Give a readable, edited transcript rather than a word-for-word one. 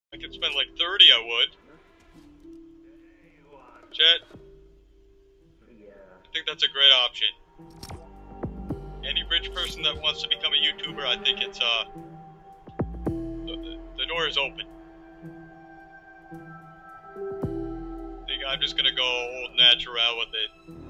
I could spend like 30, I would. Chet, I think that's a great option. Any rich person that wants to become a YouTuber, I think it's, the door is open. I think I'm just gonna go old natural with it.